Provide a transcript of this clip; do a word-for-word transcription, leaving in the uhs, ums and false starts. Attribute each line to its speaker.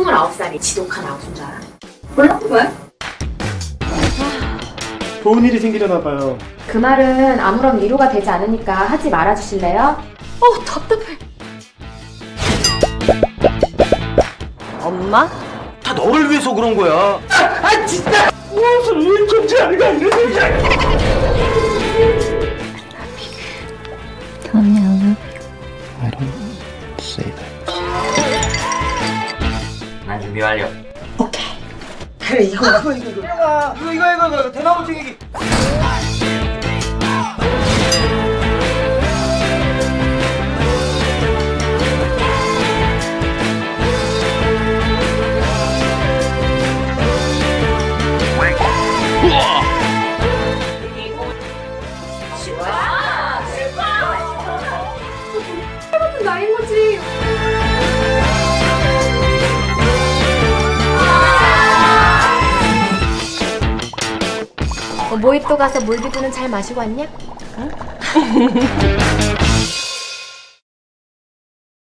Speaker 1: 스물아홉 살이 지독한 아웃인 줄 알아?
Speaker 2: 몰라? 왜?
Speaker 3: 좋은 일이 생기려나 봐요.
Speaker 1: 그 말은 아무런 위로가 되지 않으니까 하지 말아주실래요? 어, 답답해.
Speaker 4: 엄마?
Speaker 3: 다 너를 위해서 그런 거야. 아, 아 진짜! 무슨 운 좋지 않은가 이런 소리야.
Speaker 4: Tell me I love you.
Speaker 3: I don't say that.
Speaker 5: 난 준비 완료.
Speaker 1: 오케이.
Speaker 3: 그래 이거 이거 이거 이거 이거 이거 이거 이거 대나무 튀기기.
Speaker 1: 해봤던 나인 거지. 어, 모히또 가서 몰디브는 잘 마시고 왔냐? 응?